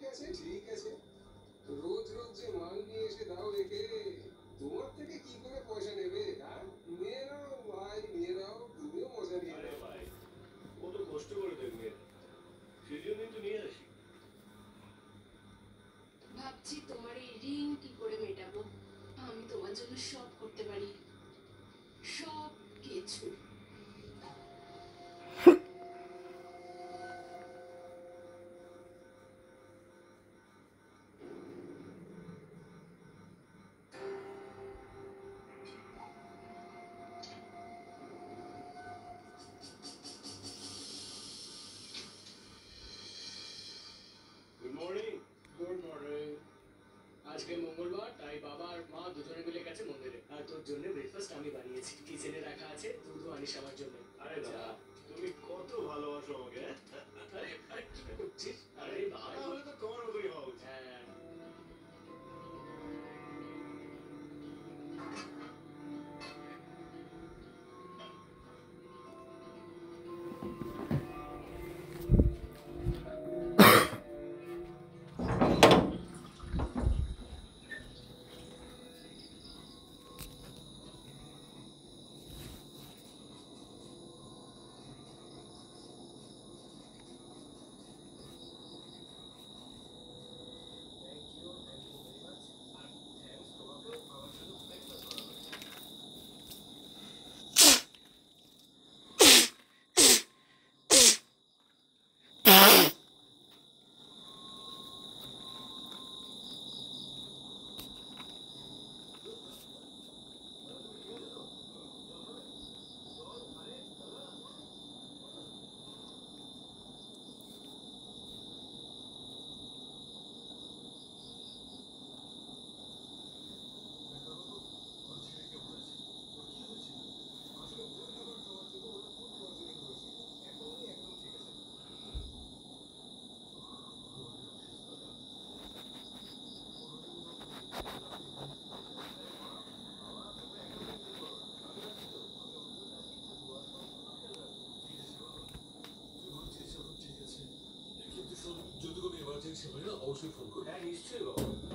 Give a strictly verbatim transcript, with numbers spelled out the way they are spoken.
আছে ঠিক আছে, রোজ রোজ যে মাল নিয়ে এসে দাও একে, তোমার থেকে কি করে পয়সা নেবে? হ্যাঁ, নিয়ে নাও ভাই, নিয়ে নাও, তুমিও মজা নিয়ে আরে নাও। ভাই, ও তো কষ্ট করে দেখবে, সেজন্যই তো নিয়ে আসি। ভাবছি তোমার এই ঋণ কি করে মেটাবো। আমি তোমার জন্য সব করতে পারি, সব কিছু। Good morning. Good morning. আজকে মঙ্গলবার, তাই বাবা আর মা দুজনে মিলে গেছে মন্দিরে। আর তোর জন্য ব্রেকফাস্ট আমি বানিয়েছি, কিচেনে রাখা আছে, দুধও আনিস আমার জন্য। আরে দাদা, তুমি কত ভালোবাসো আমাকে। আরে আরে কি করছিস? আরে বাবা, তাহলে তো তোমার মতোই হওয়া উচিত। হ্যাঁ। যদি কোনো এমার্জেন্সি হয় না, অবশ্যই ফোন করবে। হ্যাঁ নিশ্চয়ই বাবা।